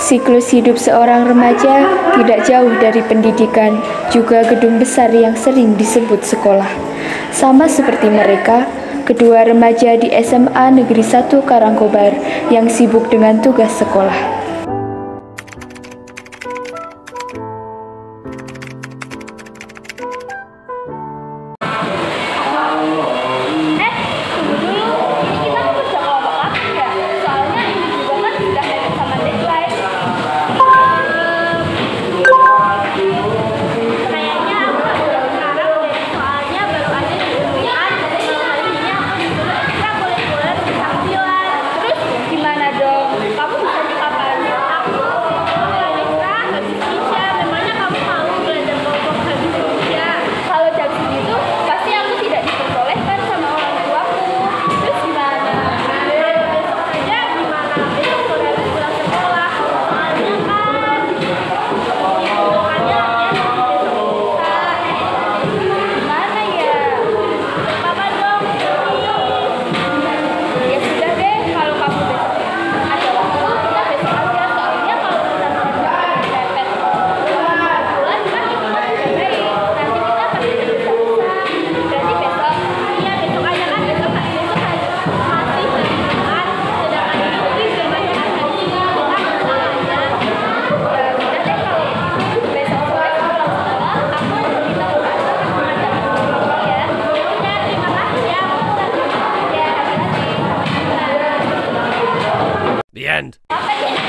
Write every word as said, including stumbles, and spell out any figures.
Siklus hidup seorang remaja tidak jauh dari pendidikan, juga gedung besar yang sering disebut sekolah. Sama seperti mereka, kedua remaja di S M A Negeri satu Karangkobar yang sibuk dengan tugas sekolah. The end.